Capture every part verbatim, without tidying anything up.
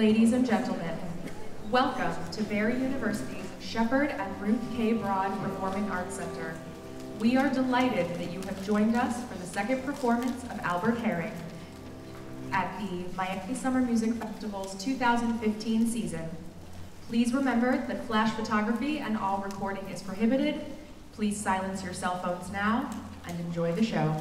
Ladies and gentlemen, welcome to Barry University's Shepherd and Ruth K. Broad Performing Arts Center. We are delighted that you have joined us for the second performance of Albert Herring at the Miami Summer Music Festival's two thousand fifteen season. Please remember that flash photography and all recording is prohibited. Please silence your cell phones now and enjoy the show.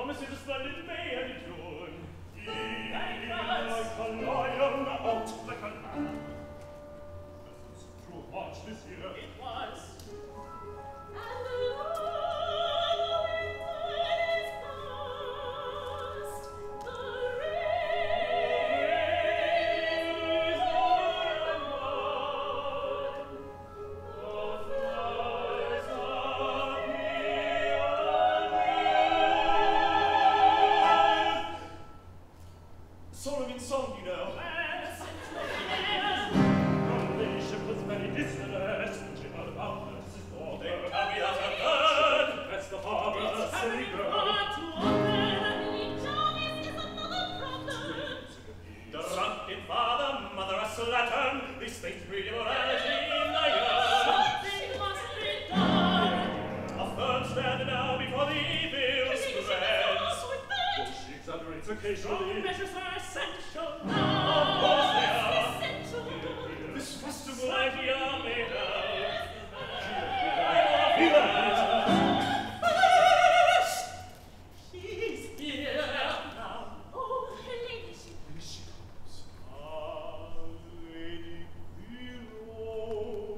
promise is a splendid May and June. He like a lion, out like a lamb. This is true watch this year. It was. And the love is past, the rain is o'er and wide, the flowers are beyond. Solomon's song, you know. Yes, her ladyship was very distressed. She heard about Mrs. Daughter. They tell me that her bird. That's the harbor, silly girl. Drunken father, mother a slattern. These things breed immorality in the year. Something must be done. A firm stand now before the evil spreads. She exaggerates occasionally. Some measures are essential now. Of course they are. This festival idea made out. She's here now. Oh, her ladyship. Here she comes. Ah, Lady Below.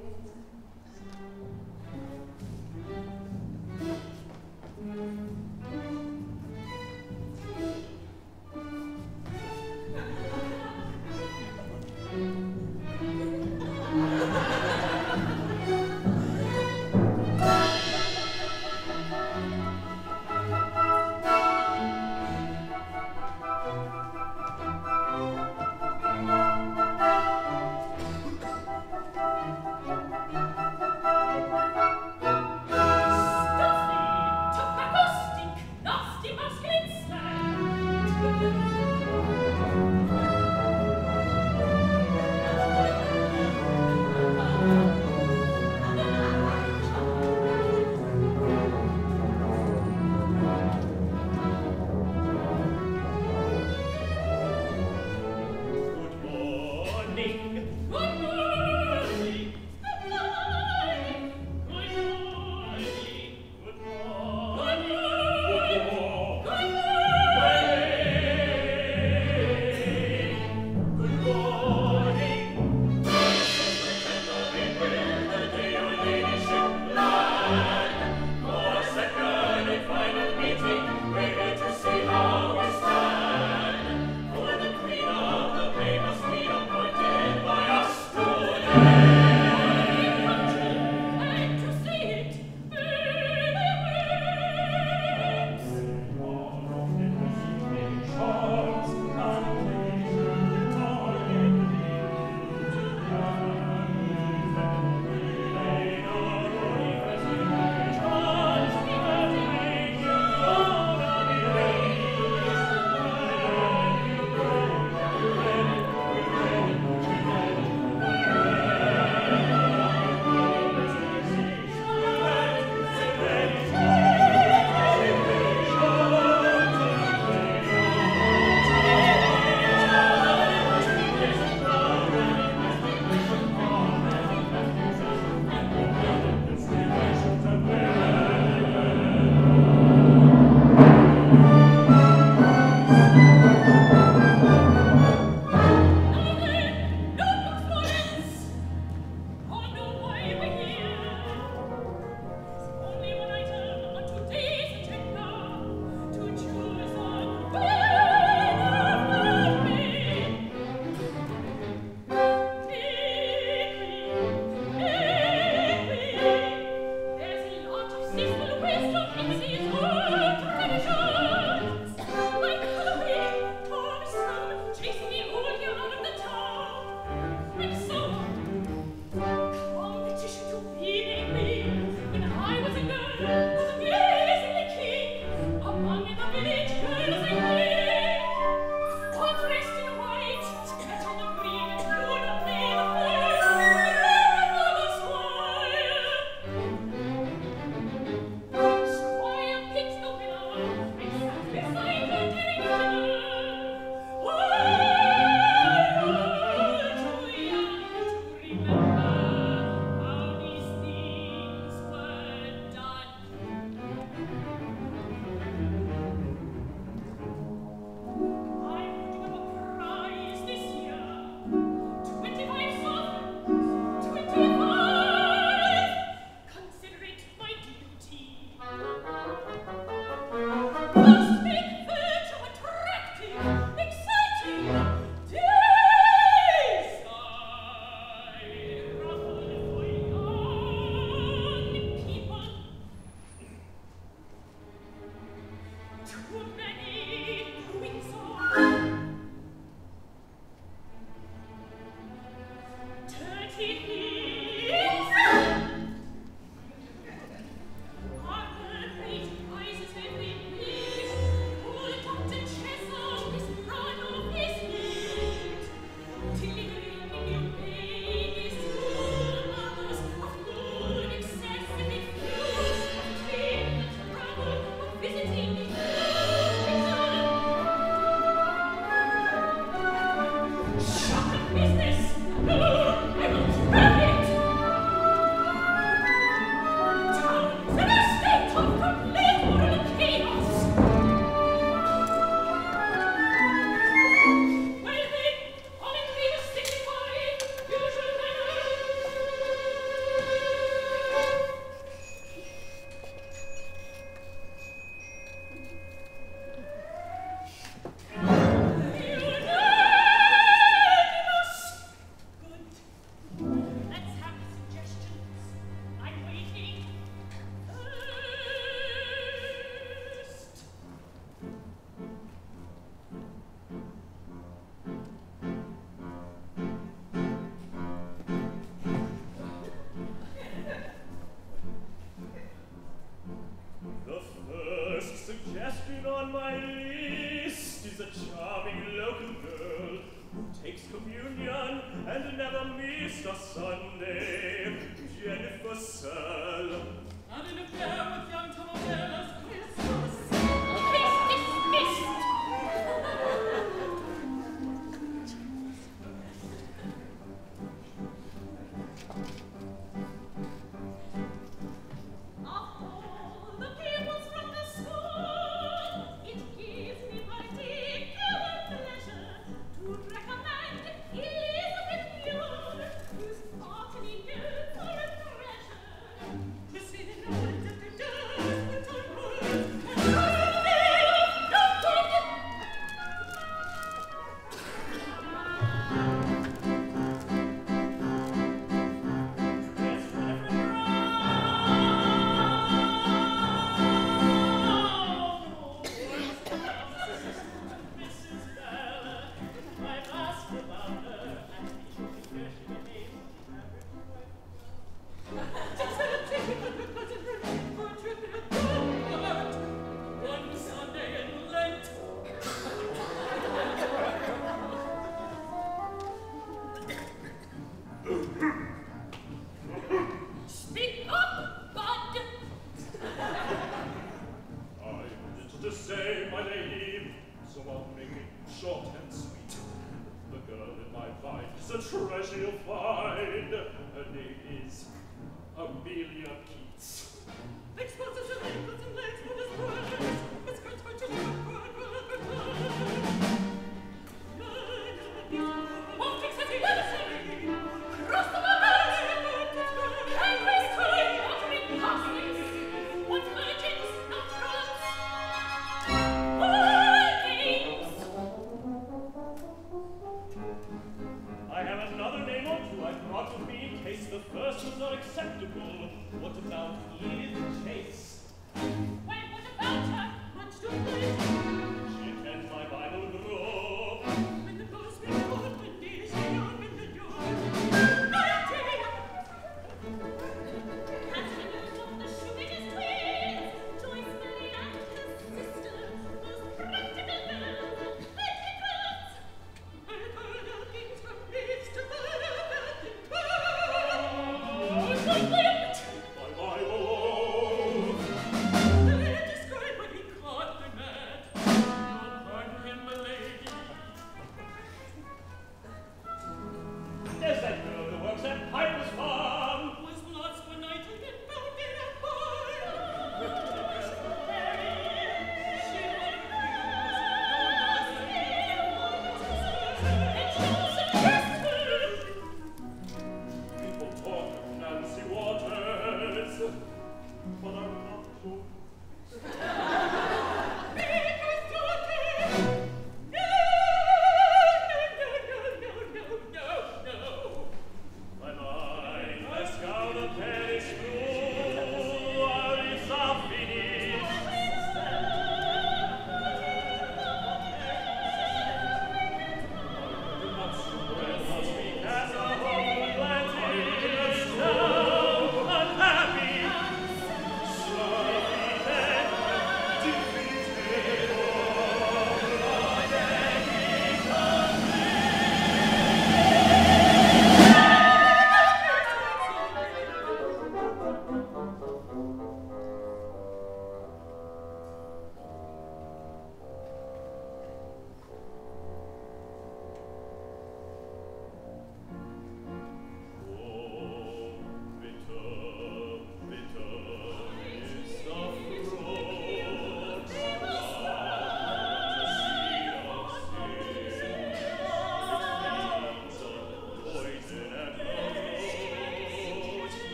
My Bible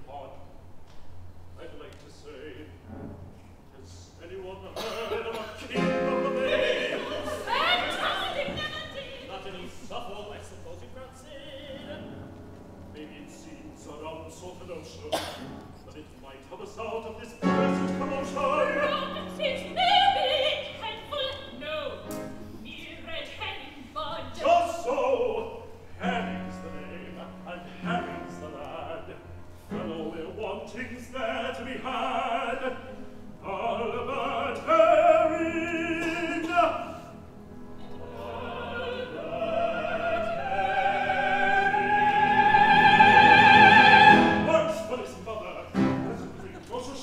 upon. I'd like to say, has anyone heard of a king of the May? Fantastic, never Not any Suffolk, I suppose you've not seen. Maybe it seems a wrong sort of notion, but it might help us out of this present commotion. Prophecies may be helpful. No, mere red herring bud. Just so, Harry's the name, and Harry's the lad. Fellow, we're wantings there to be had. Albert Herring! Albert Herring! Once for this mother, presently, go to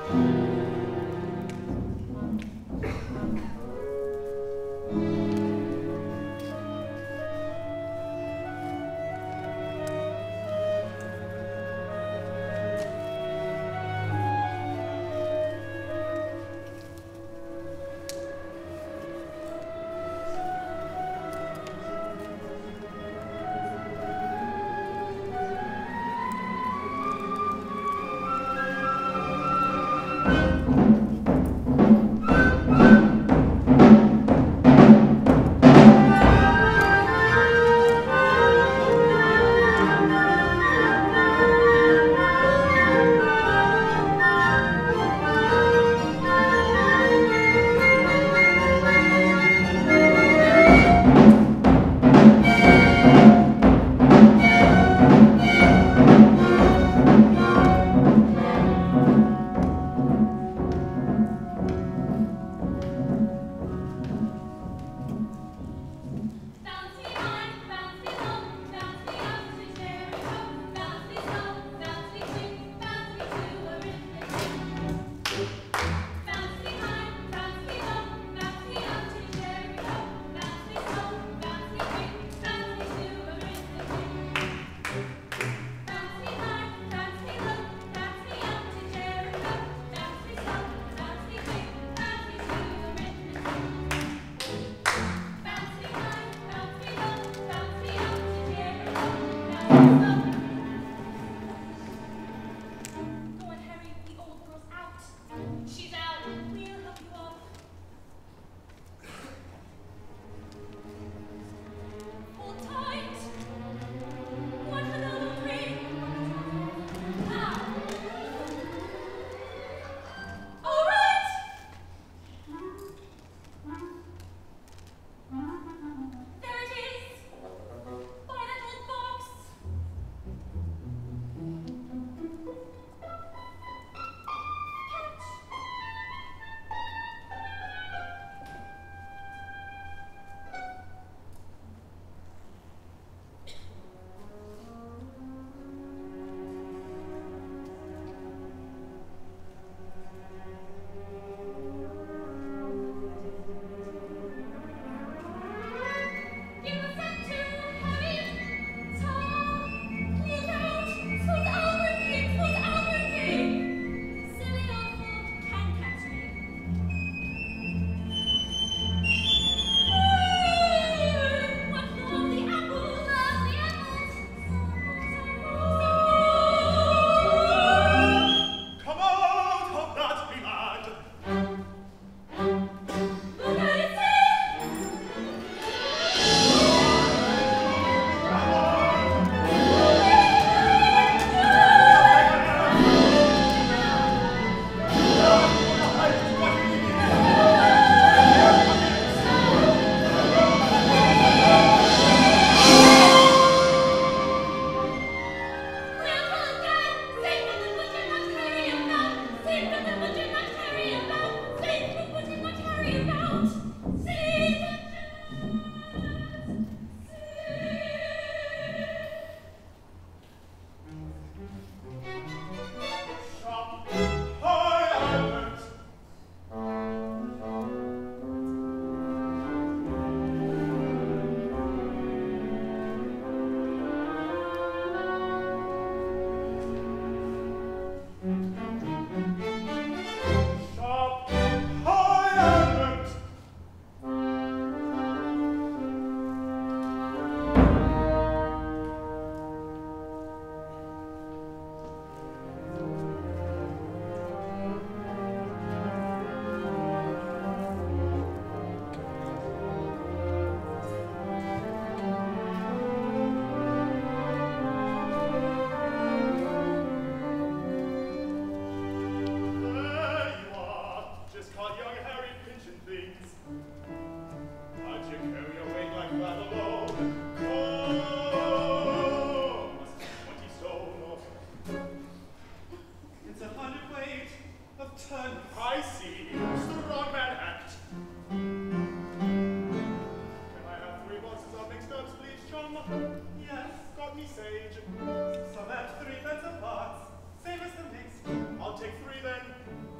I'll take three then.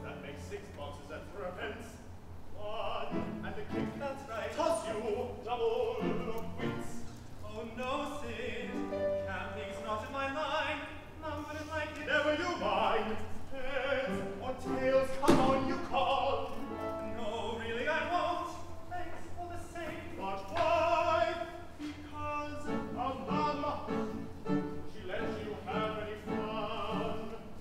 six boxes at threepence. One, and the kick that's right. Toss you double quits. Oh no, Sid, camping's not in my line. Mum wouldn't like it. Never you mind. Heads or tails, come on, you call. No, really I won't. Thanks for the same. But why? Because of Mama. She lets you have any fun.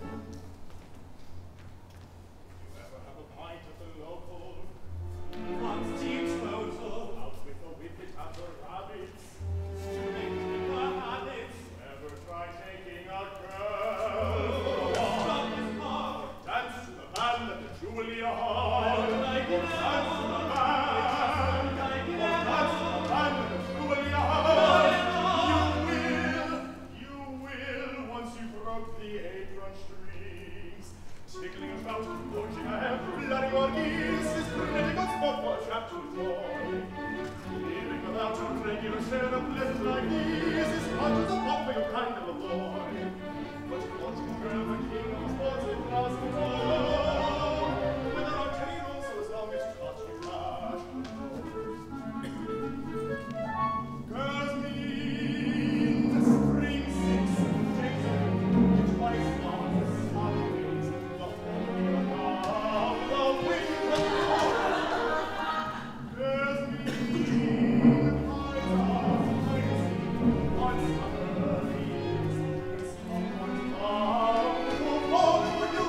You ever have a pint at the local? Once teetotal. Out with the whippet and the rabbits. Straight the habits. Ever try taking a girl? Drop his heart. Dance to the band at the Julia Hall. Dance to the band. Dance to the band at the Julia Hall. You will, you will, once you broke the apron strings. Tickling about, pushing a hair, bloody orgies, is pretty good spot for a chap to enjoy. Living without a regular share of pleasures like these is hard as a pop for your kind of a boy. But you want to girl the king of sports in class and all. With an arcade also as long as you touch your cash. Girls mean spring six, days a week, twice on the Sundays, the whole year round, the winter cold. Girls mean eyes are crazy on summer leaves, when someone's bound to fall for you.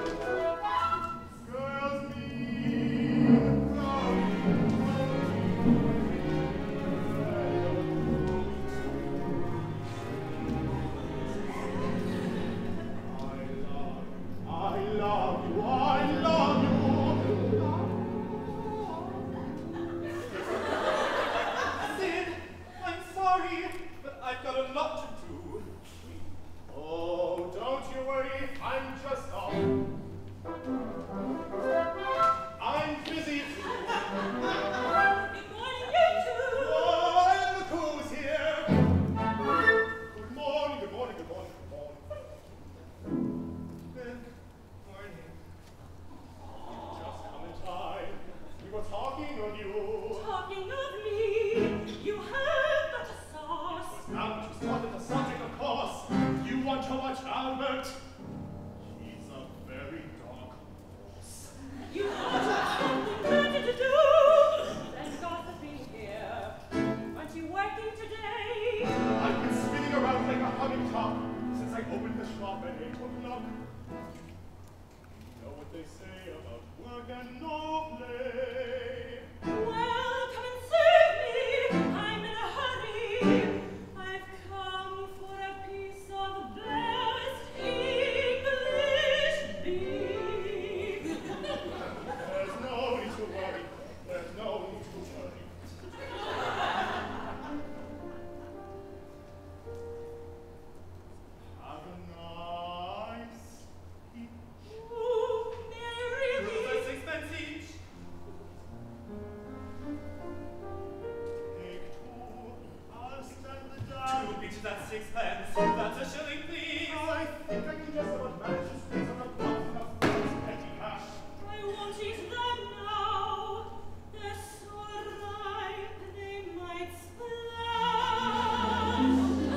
Girls mean cloudy, I love you, I love you. Sid, I'm sorry, but I've got a lot to do. Oh, don't you worry, I'm just off. I'm busy too. Good morning, you two. Oh, and look who's here. Good morning, good morning, good morning, good morning. Good morning. Just come in time. We were talking of you. Talking of me, you have got a sauce. Now to start at the subject, of course. You want to watch Albert? He's a very dark horse. You ought to have something better to do than gossiping here. Aren't you working today? I've been spinning around like a humming top since I opened the shop at eight o'clock. You know what they say about work and no play. Well, come and save me. I'm in a hurry. I've come for a piece of best English beef. There's no need to worry. There's no need to worry. Have a nice evening. Oh, may I really? Sixpence each. Take two. I'll stand the down. Two beaches at sixpence. That's a shilling, please. I think I can just about manage to squeeze on a button of petty cash. I won't eat them now. They're so ripe they might splash.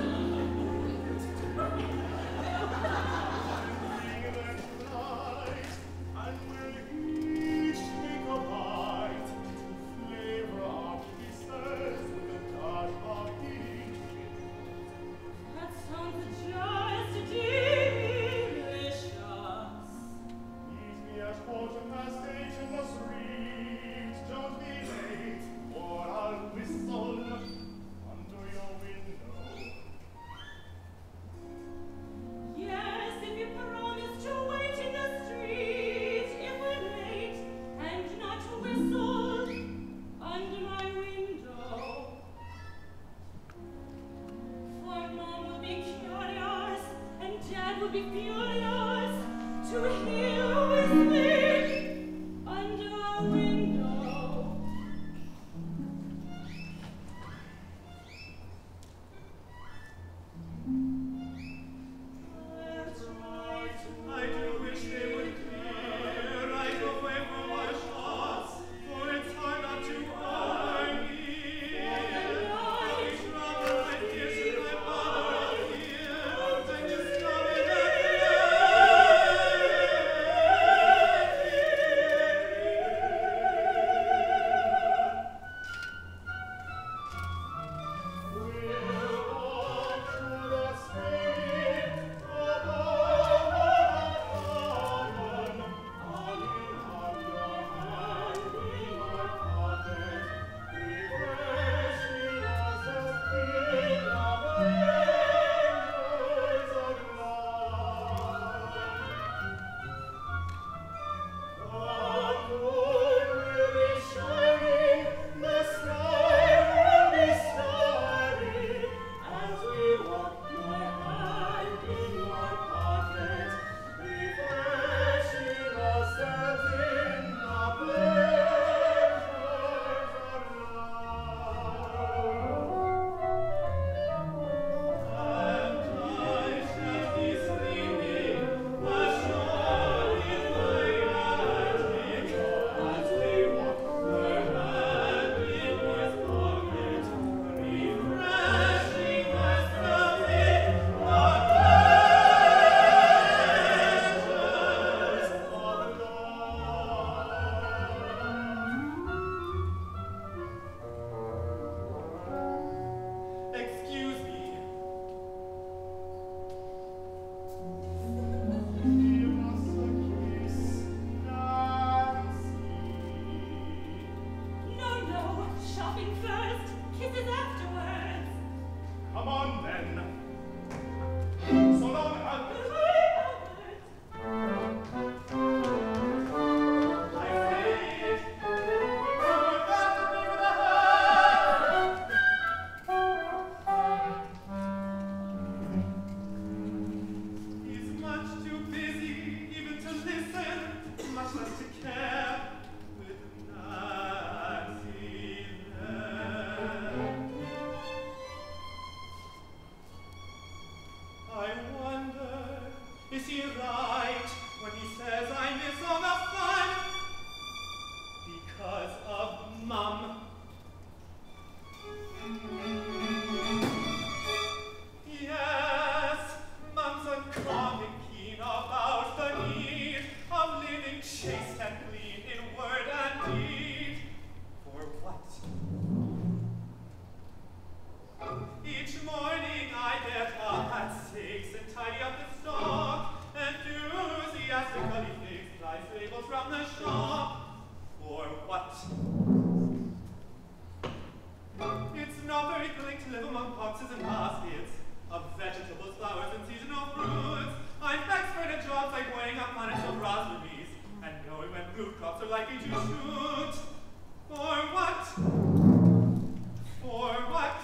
Bring them tonight, and we'll each take a bite to flavor our kisses with a touch of heat. That sounds just delicious. Meet me at quarter past eight in the street. Don't be late, or I'll whistle under your window. Yes, if you promise to wait in the street if we're late and not to whistle under my window. For Mom will be curious and Dad will be furious to hear you whistling under our window. That's right. I do wish they would clear. I do the shop. For what? It's not very filling to live among boxes and baskets of vegetables, flowers, and seasonal fruits. I'm expert at jobs like weighing up planets of raspberries and knowing when fruit crops are likely to shoot. For what? For what?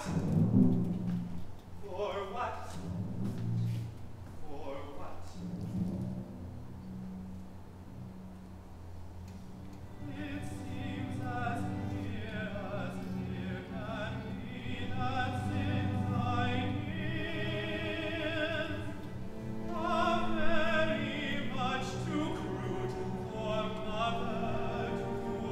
For what? For what? It seems as near as near can be that since I is are very much too crude for mother to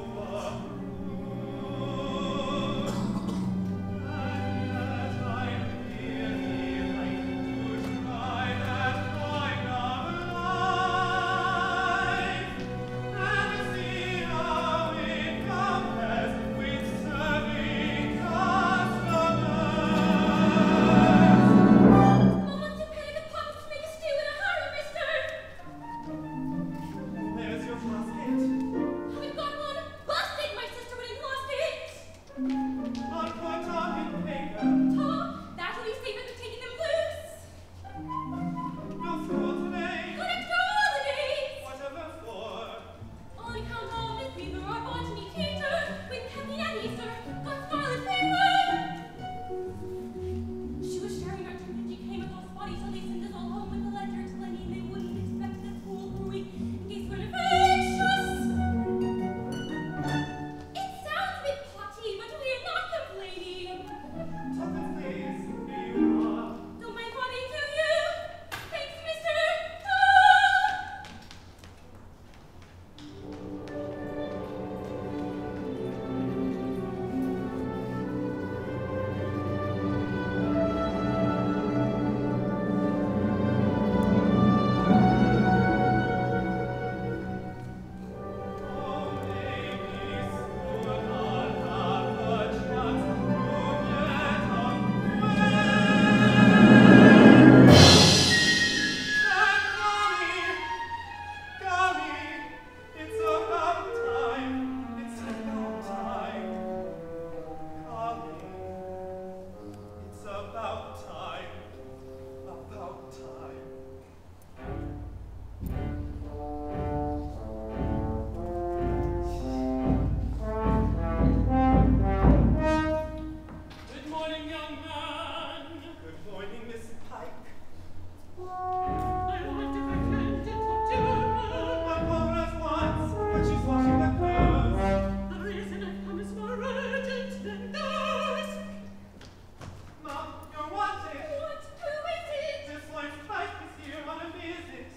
approve. And yet I really like to try that kind of life and see how it compares with serving customers. Mama, to pay the pups to make a stew in a hurry, mister. There's your basket. Haven't got one. Busted, my sister went and lost it. On put up in paper. Tom, that'll be safer than taking them loose. No school today. Good extra holidays. Whatever for? On account of Miss Weaver, our botany teacher, with Peppy and Easter, got scarlet fever. She was sharing our drink and she came across body, so they sent us all home with a letter telling they wouldn't expect the school for a week in case we're infectious. It sounds a bit potty, but we're not complaining. Tuppence, please. Here you are. Don't mind running to you. Thanks, mister. Ah! Oh, maybe school not have the chance to get away. And golly, golly, it's about time. It's about time. Golly, it's about time. About time. Good morning, young man. Good morning, Miss Pike. I wonder if I can get what you My mother at once, but she's washing the clothes. The reason I've come is more urgent than those. Mom, you're wanted. What? Who is it? Miss Florence Pike is here on a visit.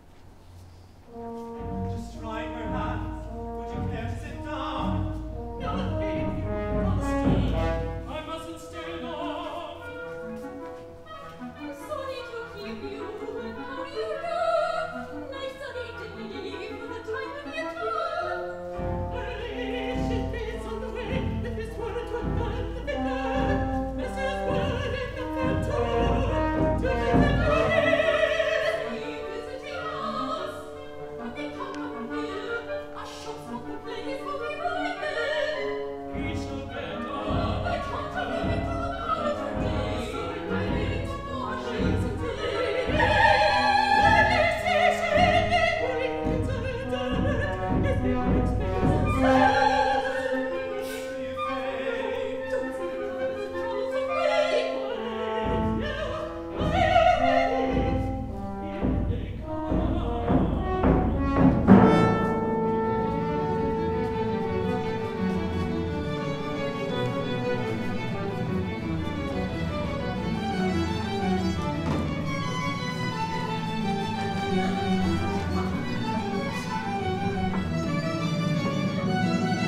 Just drying her hands. Would you care to sit down? No, baby, I'll stay. I mustn't stay long. I'm sorry to keep you. How do you do? Nice of you to leave for the time of your tour. Early should be on the way. If this were to offend the vicar, Missus Wood in the front door to visit her. Visiting us. When they come up here, a shop smoking place will be right there. He shall get I on. can't tell you to apologize. I need to wash it today. Don't say the troubles of me. Thank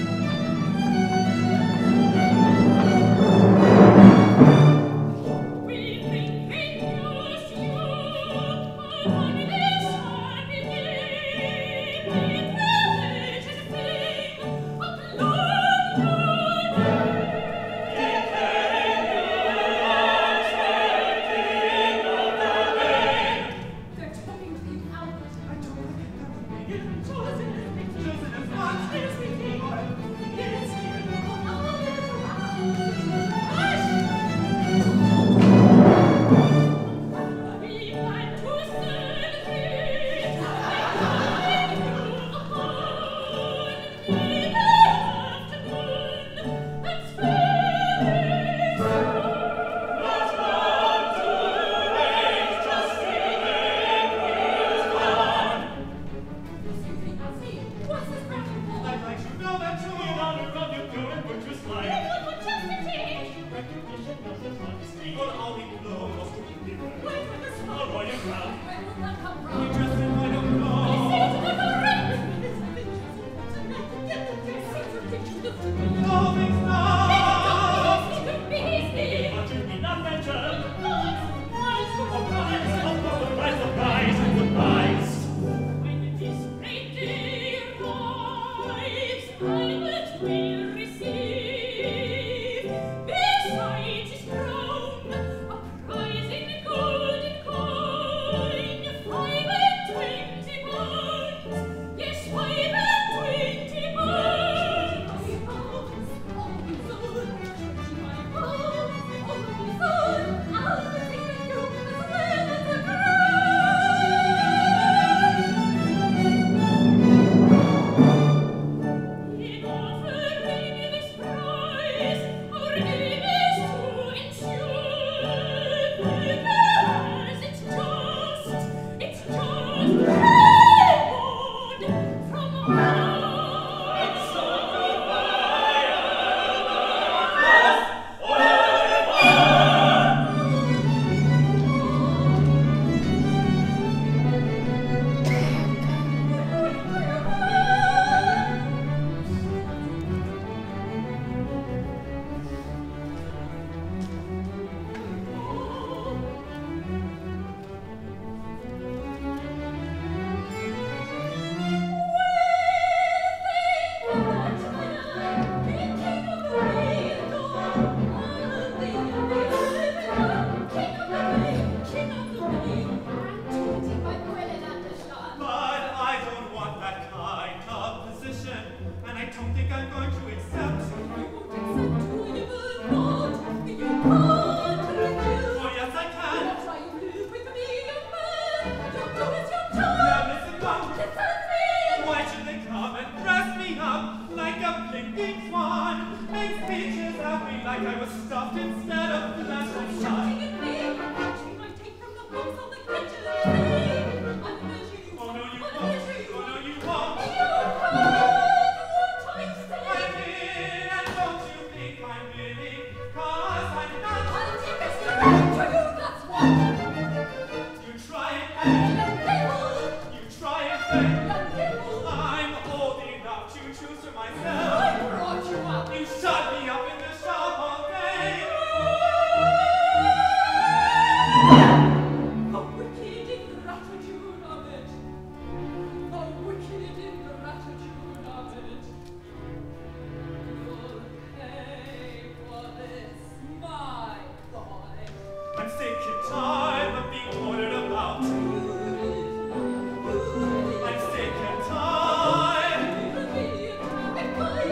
Thank you.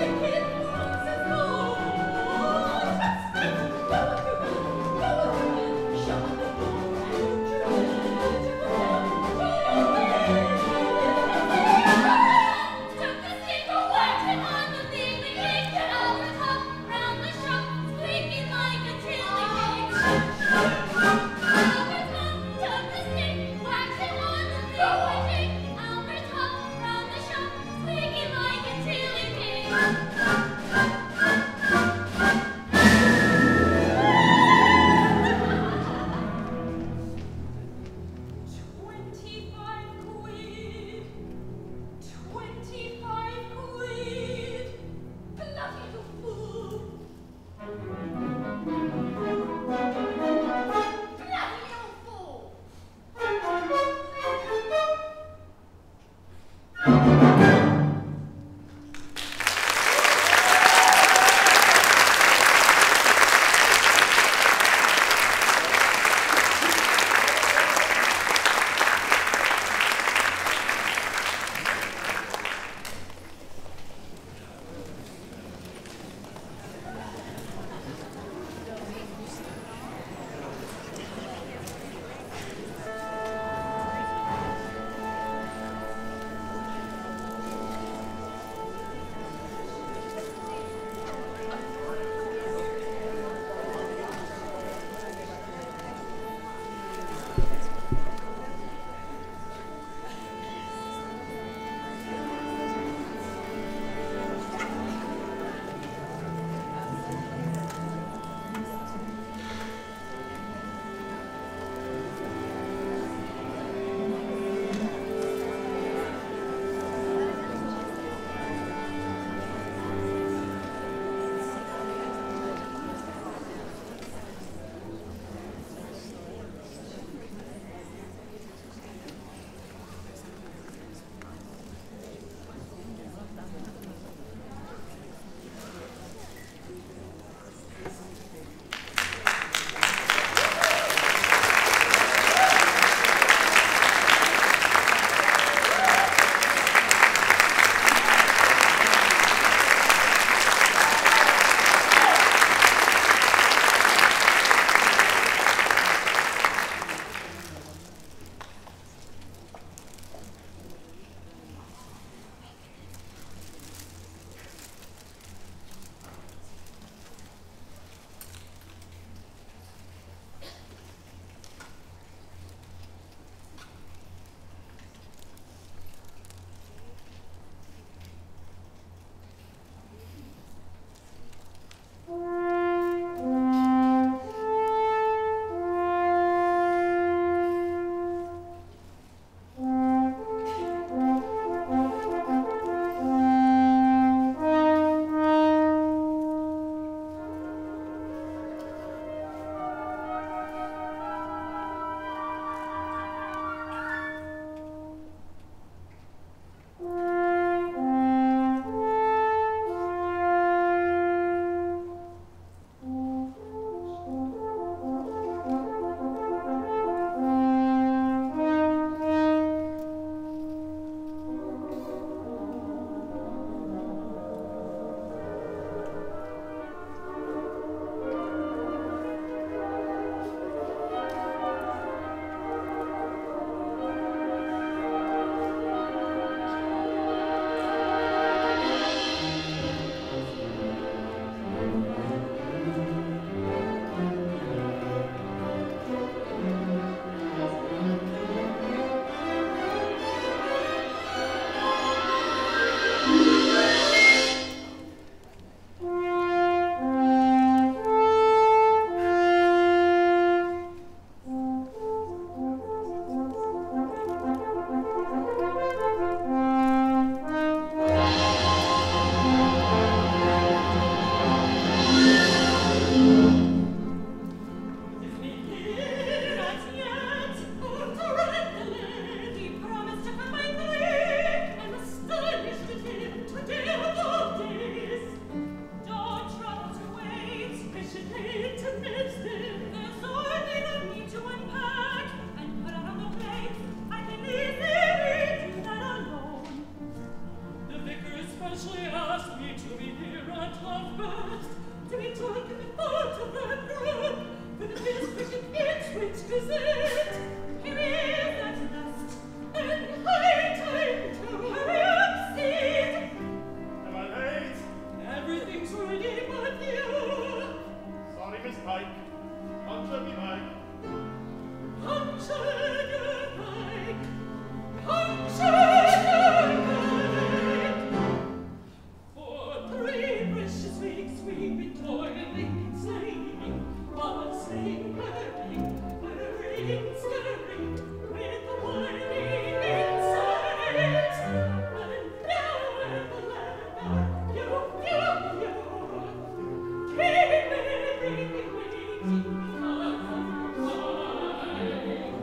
especially asked me to be here at half past, to be talking about to that group, with a biscuit Ipswich dessert. Here is at last, and high time to hurry up, Sid. Am I late? Everything's ready but you. Sorry, Miss Pike. Puncture me bike. Puncture your bike. Puncture your bike. For three precious weeks we've been toiling, slaving, bustling, hurrying, hurrying, scurrying, with the whining inside. And now at the ladder, you, you, you, keep me waiting because of mine.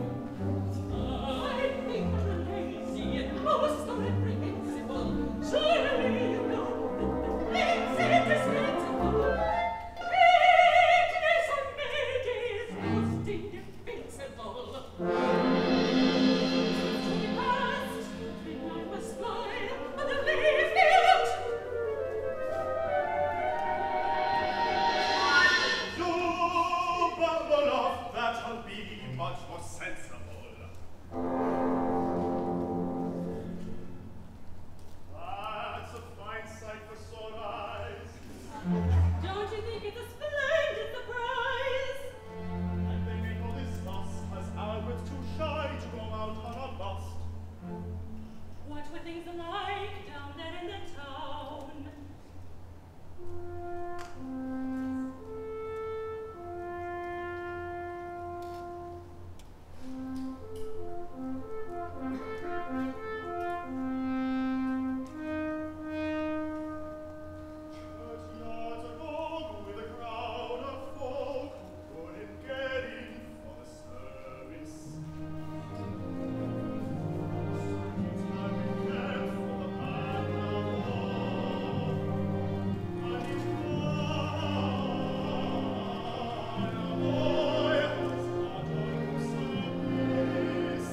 I think I'm lazy and most unreprehensible. Surely you know that makes it dispensable. Weakness of made is most indefensible. To the past, then I must fly, but the leaf out. You bumble off, that'll be much more sensible. That's a fine sight for sore eyes. Don't you think it's a splendid surprise? And they may know this loss, as Albert's too shy to go out on a bust. What were things like down there in the town? Churchyards agog with a crowd of folk, couldn't get in for the service. Streets had been kept for the band of war, and in one a boy was uttered service.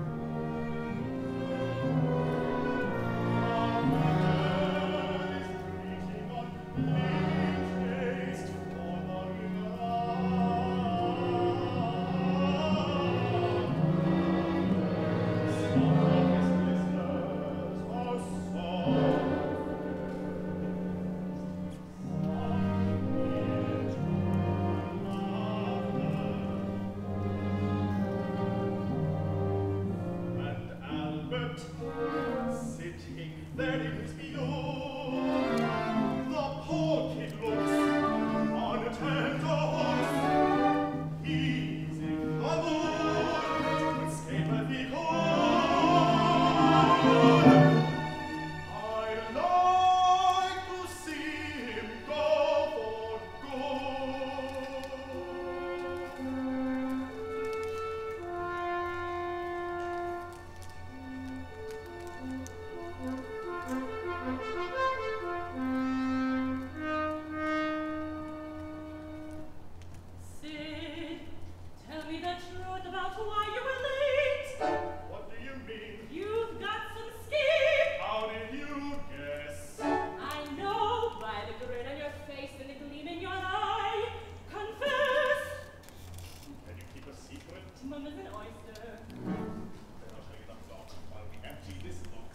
And Albert, sitting there in his below, the poor kid looks on a tender horse. He's in the mood to escape if he could. I'd like to see him go for good. Sid, tell me the truth about why you were late. What do you mean? You've got some scheme. How did you guess? I know by the grin on your face and the gleam in your eye. Confess. Can you keep a secret? Mum is an oyster. Then I'll show you the plot while we empty this box.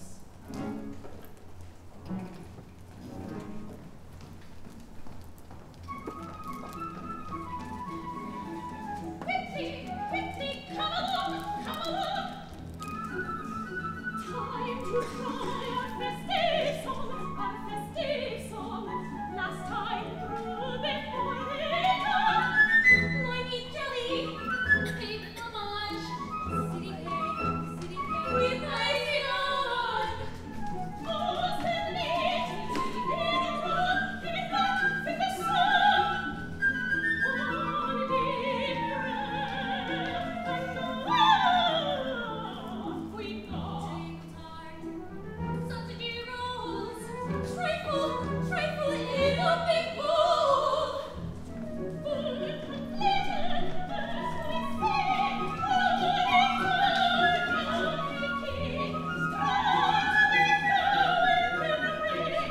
Quickly, quickly, come along, come along. Time to try our festive song, our festive song. Last time through before we come. Limey jelly, pink homage, city cake, city cake. With icing on. Oh, send me to the drum, give it back with the song. On a deep breath, and off we go. Such a dear rose, trifle, trifle in a big bowl. Full and completed, as we say, oh, it's all right, king. Strong with the wind and the rain.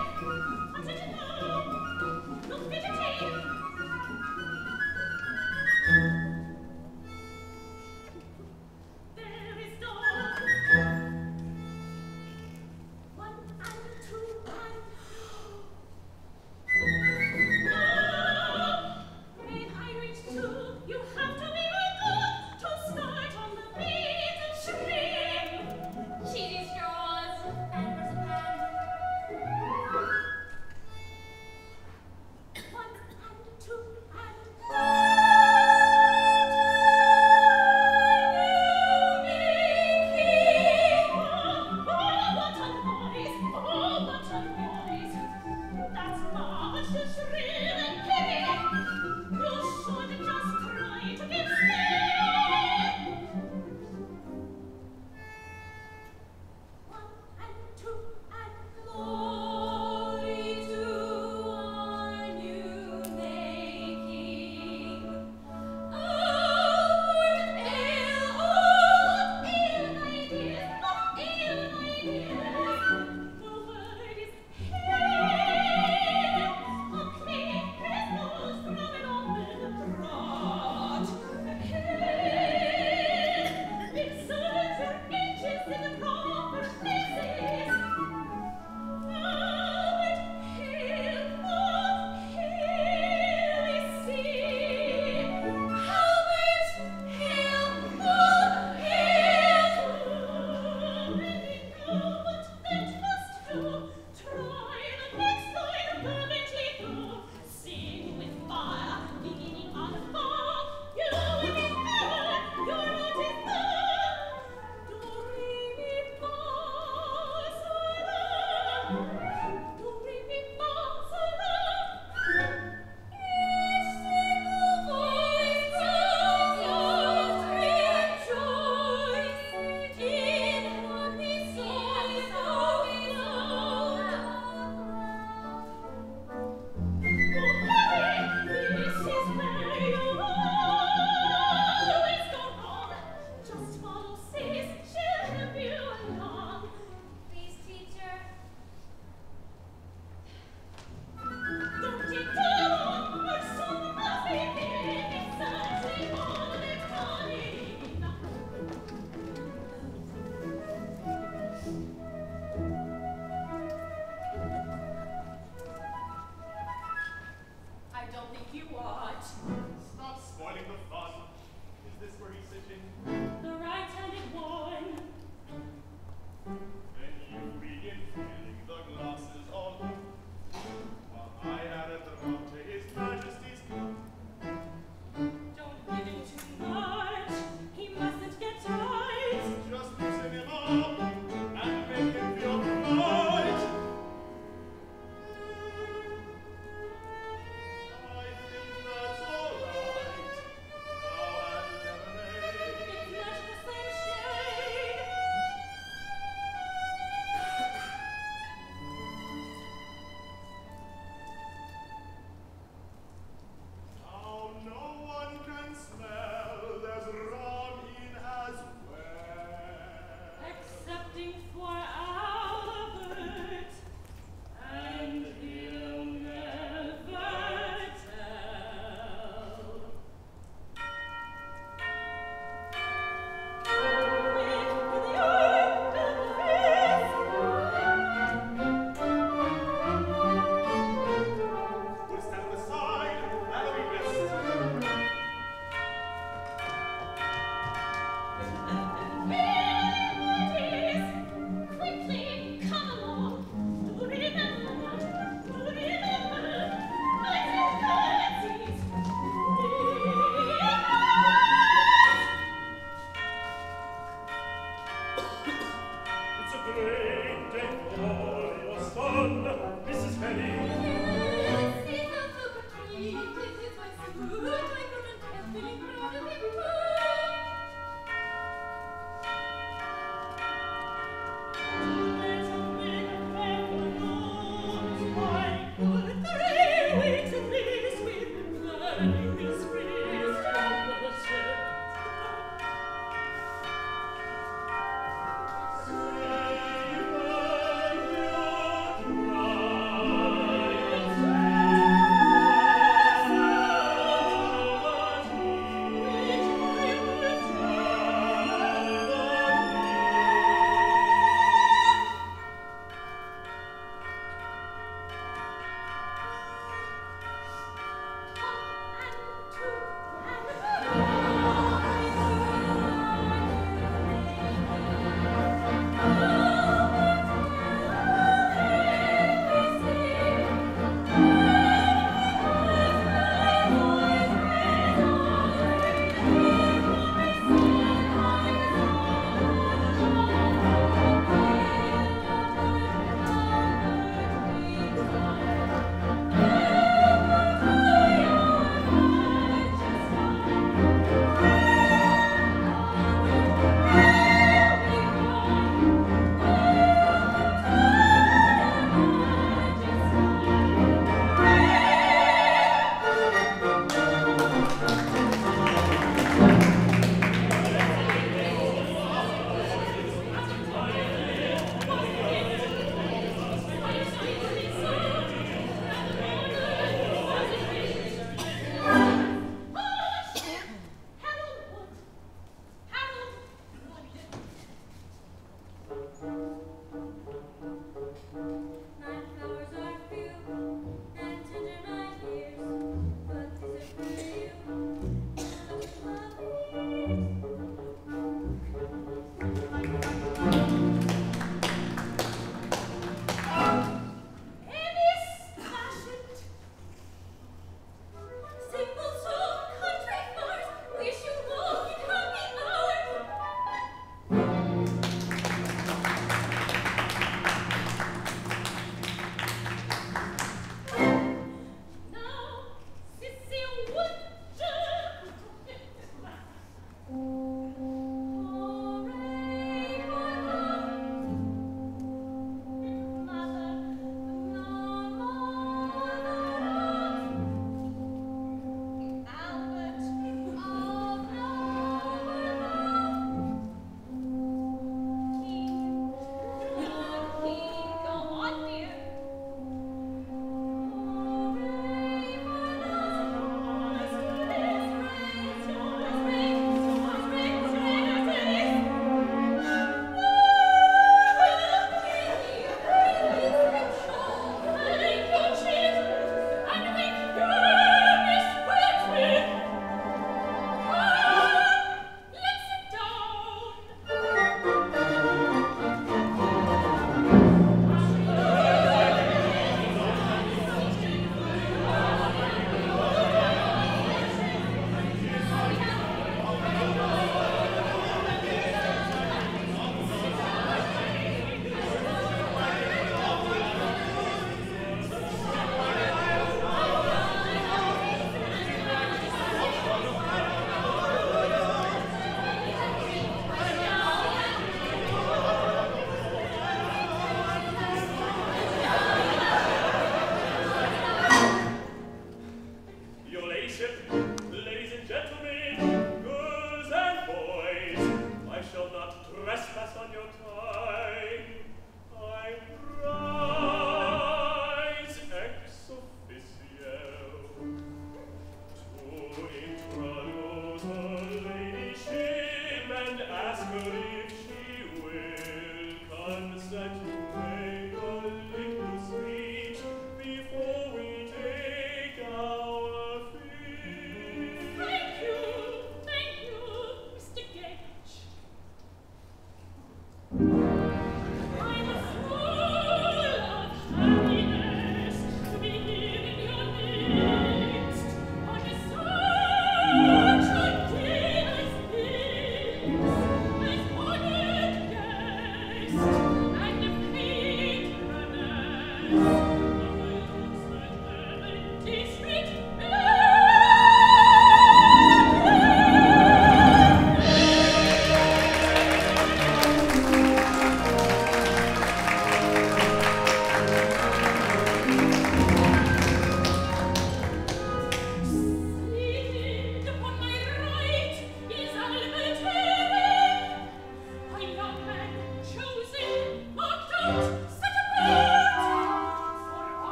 Chosen, marked out, set apart.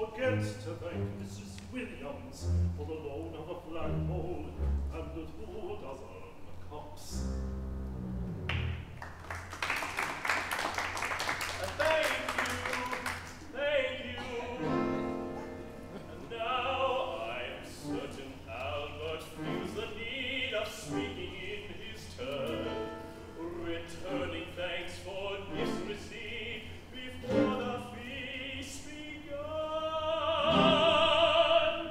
forget to thank Missus Williams for the loan of a flagpole and the two dozen cups. Thank you, thank you. And now I am certain Albert feels the need of speaking in his turn, returning thanks for gifts received before the feast begun.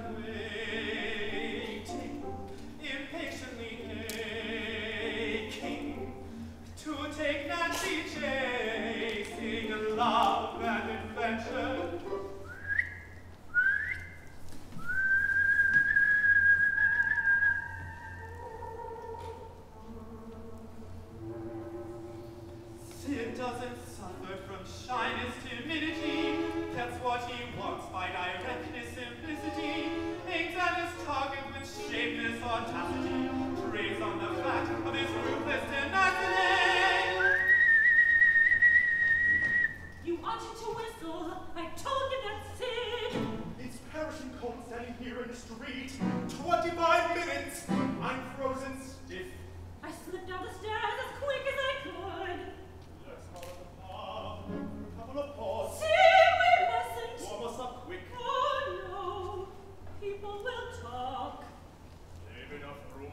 and waiting, impatiently aching to take Nancy chasing love and adventure. Sid doesn't suffer from shyness, timidity, gets what he wants by directness, simplicity, aims at his target with shameless audacity, preys on the fact of his ruthless tenacity. You oughtn't to whistle. I told you that, Sid. It's perishing cold standing here in the street. Twenty-five minutes. I'm frozen stiff. I slipped down the stairs as quick as I could. Let's call it a pub. A couple of paws. Sid, we mustn't. Warm us up quick. Oh, no. People will talk. They've enough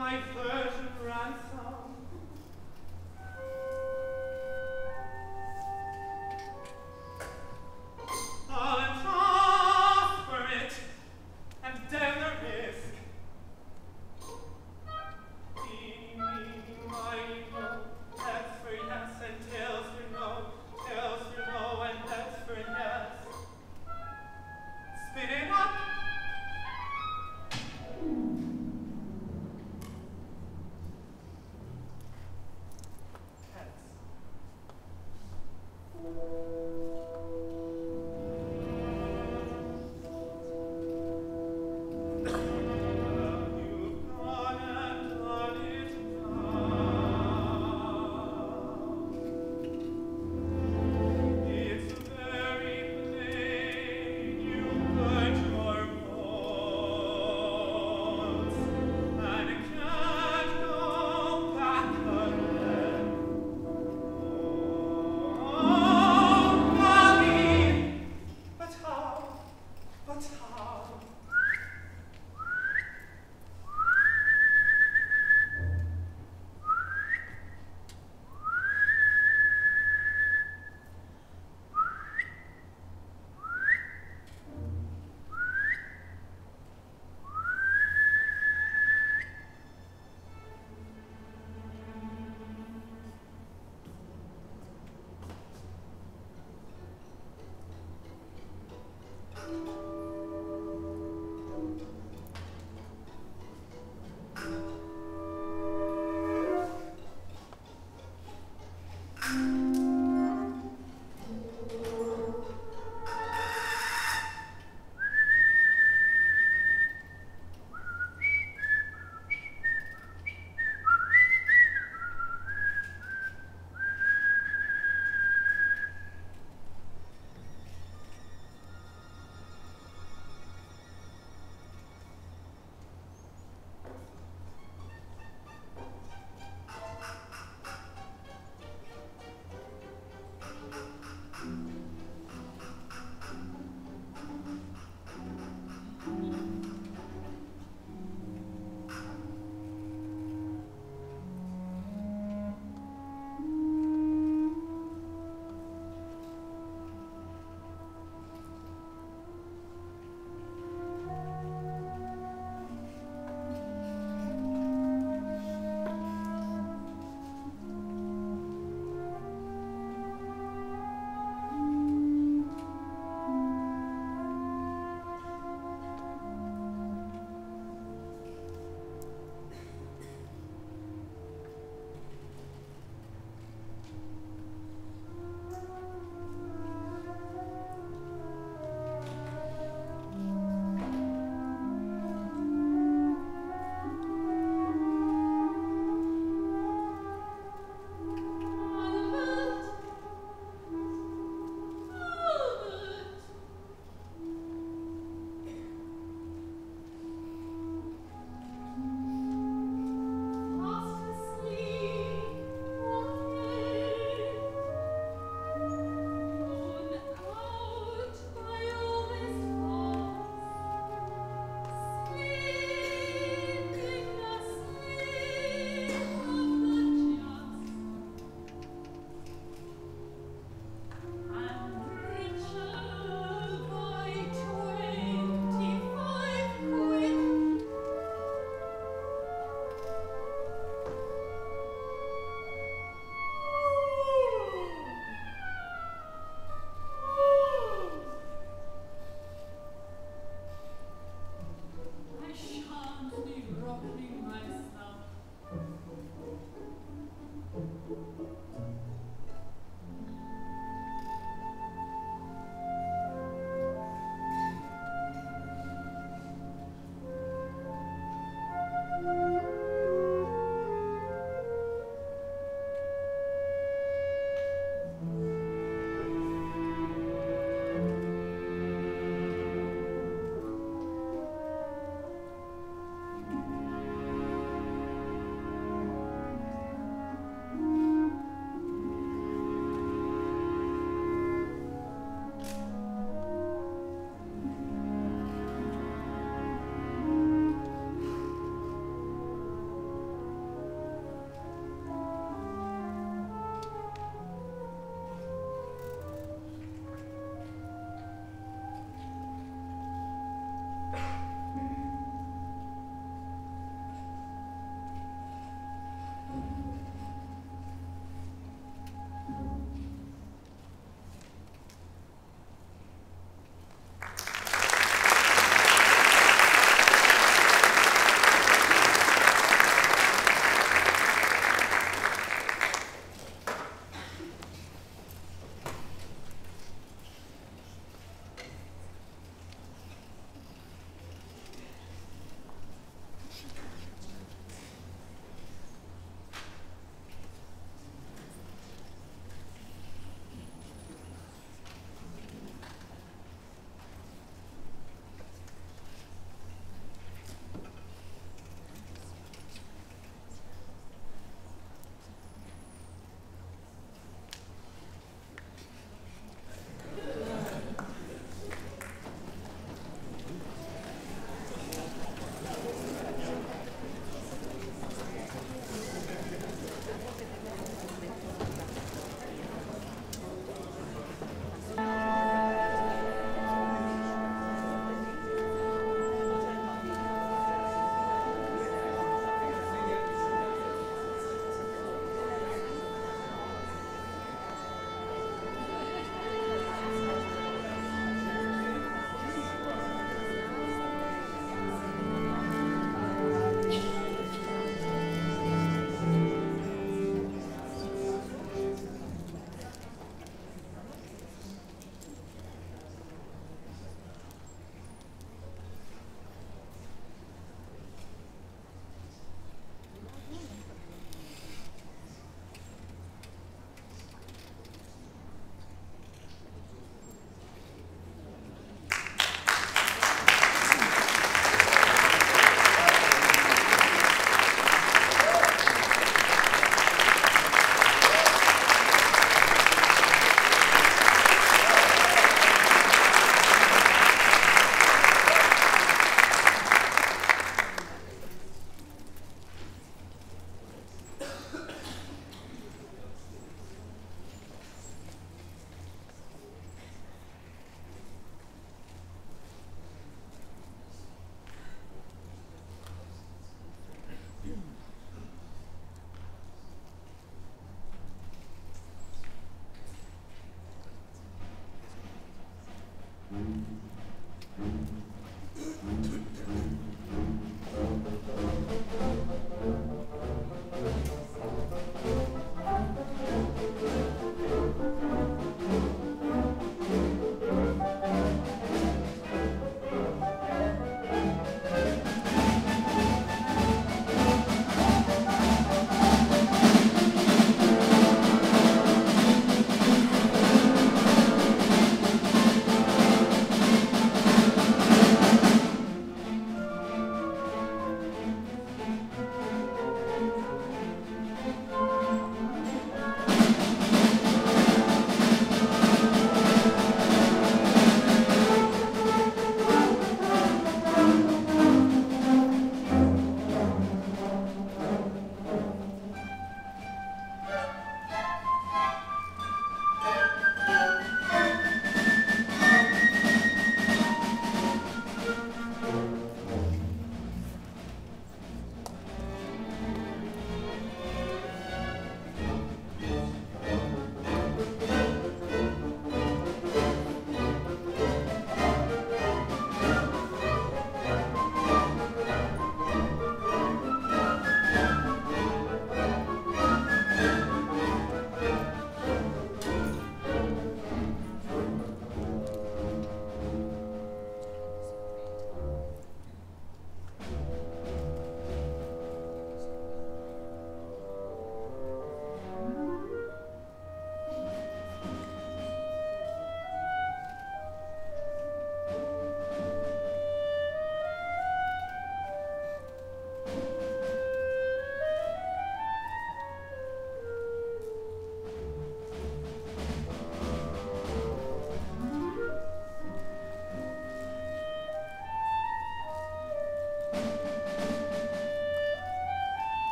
my virgin ransom. I'll entrust for it, and dare the risk. Eeny, meeny, miny, moe, that's for yes, and tails for no, tails for no, and that's for yes. Spin it up.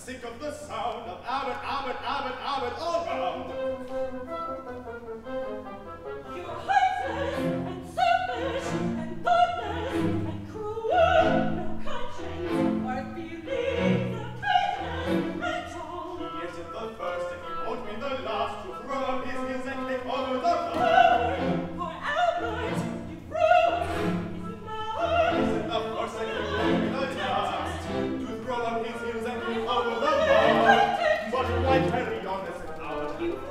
sick of the sound of Albert, Albert, Albert, Albert all round. You're heartless and selfish and thoughtless and cruel. No conscience or feelings of kindness at all. He isn't the first and he won't be the last to throw up his heels and kick over the bar. Poor Albert, you've ruined his mouth. He isn't the first and he won't be the last to throw up his heels and kick over the bar. But why carry on as an hour? You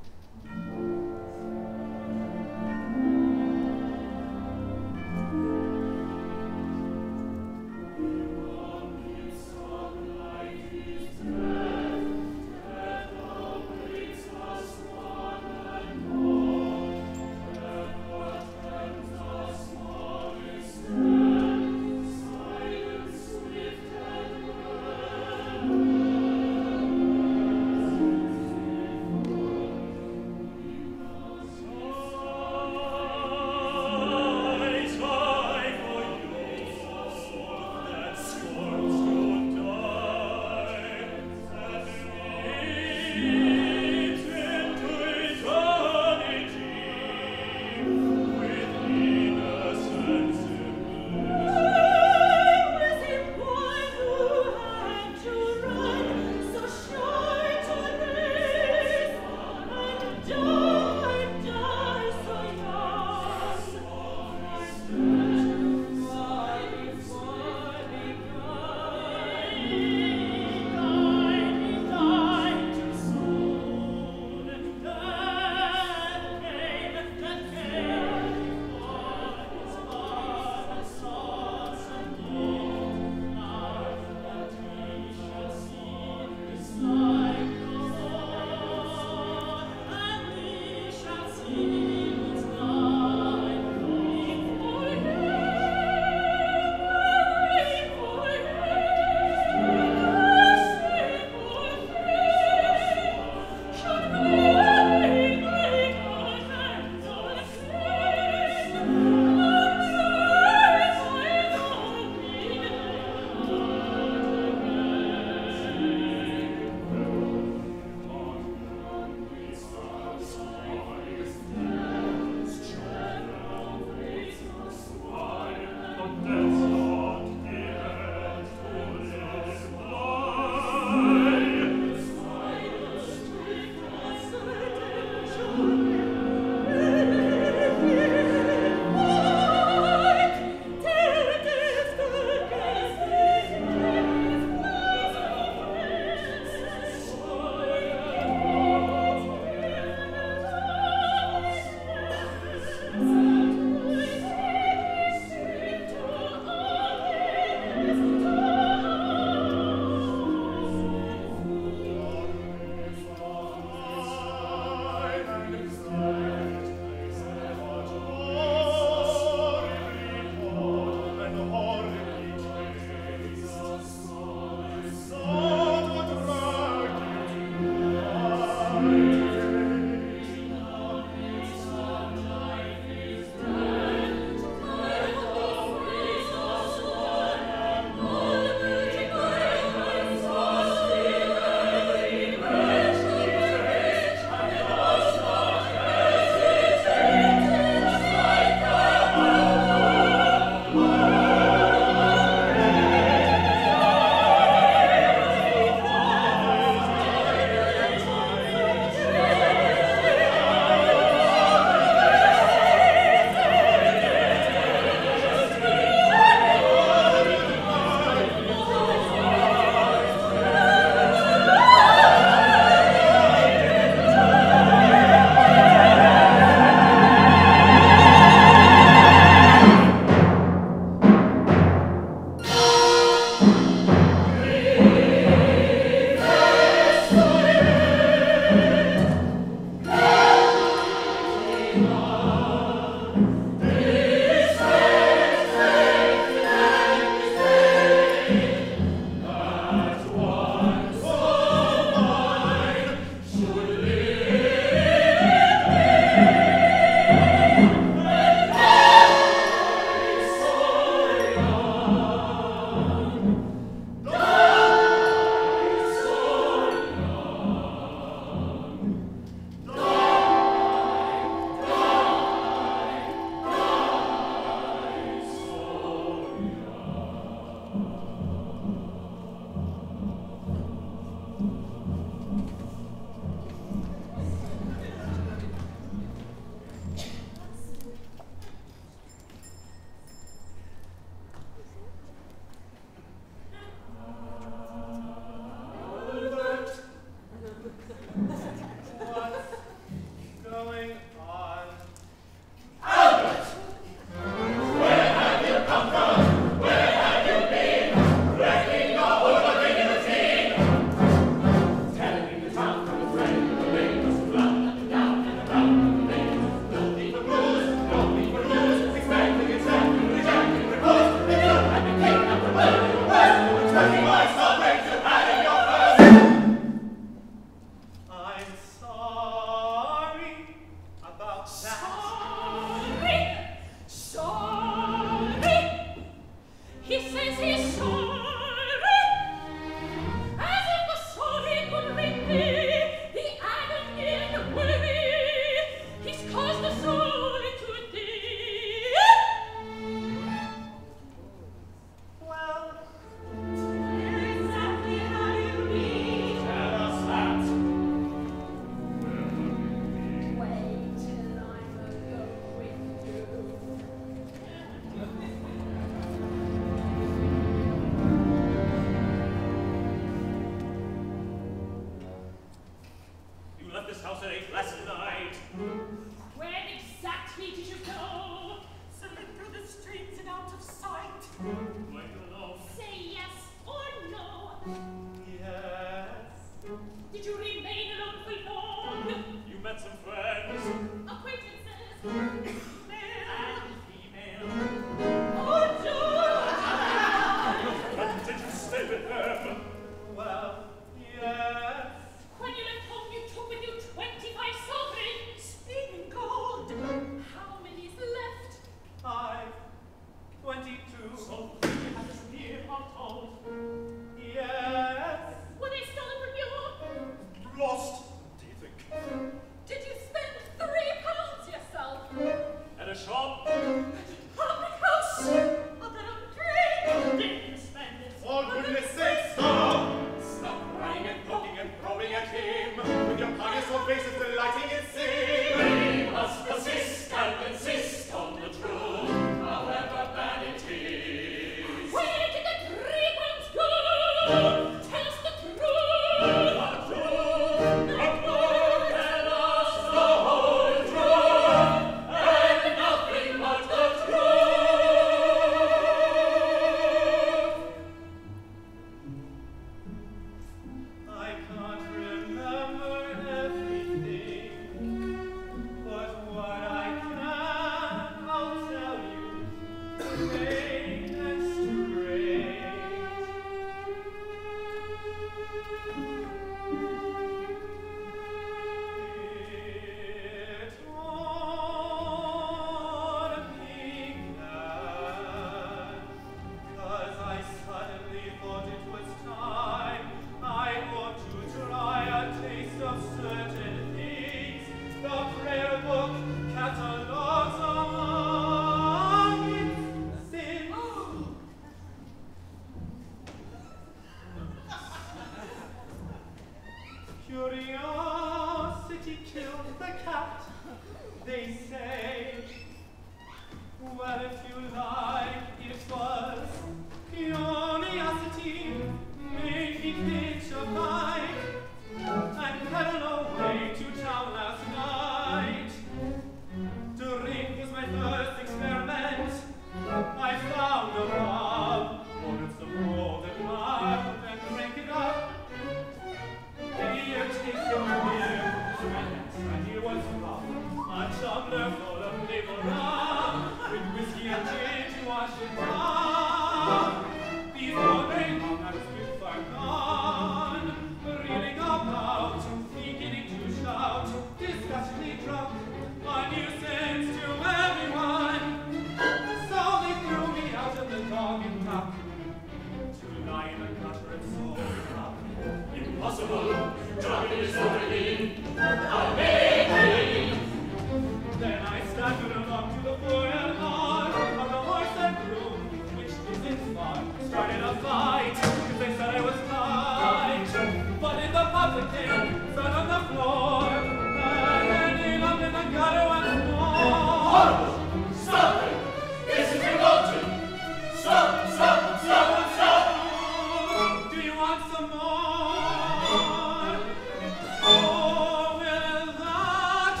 if you like, it was curiosity made me pitch a bike and pedal away to town last night. Drink was my first experiment. I found a pub, ordered some golden mud, and drank it up. Beer tasted beer, and here was rum, a tumbler full of maple rum, with whiskey and gin to wash it down. Before very long I was good far gone, reeling about, beginning to shout, disgustedly drunk, a nuisance to everyone. So they threw me out of the dog and duck, to lie in the gutter and soul up. Impossible, drunk is already amazing. Then I staggered along to the foyer lawn of the horse and groom, which isn't far, started a fight, because they said I was tight. But in the public came, fell on the floor, and then he loved in the gutter once more. Horrible! Stop it! This is revolting! Stop! Stop! Stop! Stop! Do you want some more? Oh, will that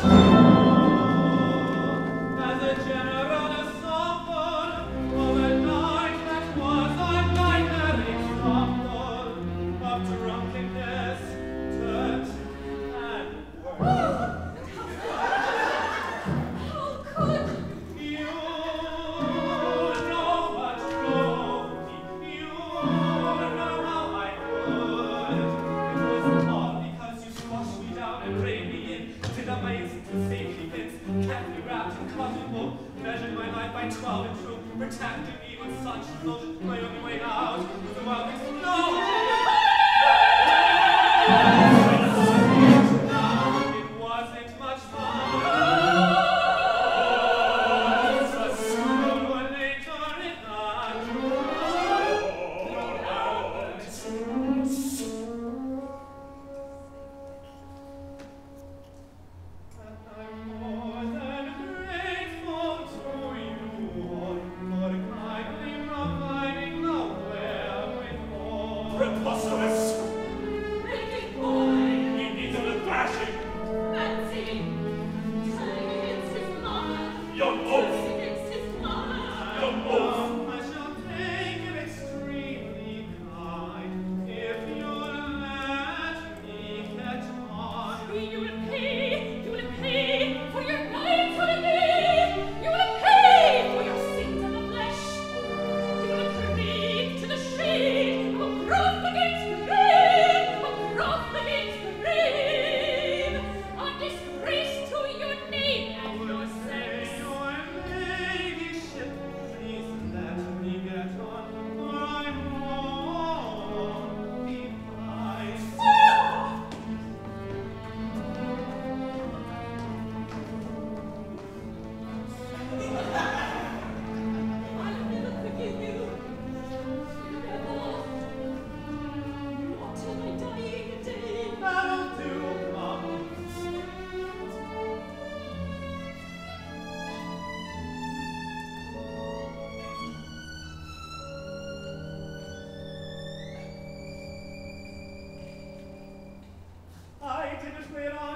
do? As a general assemble of a night that was a nightmare example of drunkenness, dirt, and worse. How could You know what drove me. You know how I could. It was all because you squashed me down and reined me in, did up my instant safety pins, kept me wrapped in cotton wool, measured my life by twelve and true, protected me with such indulgence. My only way out was a wild explosion. It wasn't much fun. Sooner or later it I'm more than grateful to you all for kindly providing the wherewithal. Preposterous! naked boy, He needs a little thrashing! fancy, turning against his mother, Young oaf! against his mother? Young oaf! I shall take it extremely kind if you'll let me catch on. You will pay, you will pay for your nights holiday. You will pay for your sins of the flesh. You will creep to the shade of a growth against grave, a growth against grave, a disgrace to your name and your sex. Say your ladyship, please let me get on, for I'm wrong behind. Ah! I'll never forgive you. Never. Not till my dying day. That'll do, Mom. I didn't realize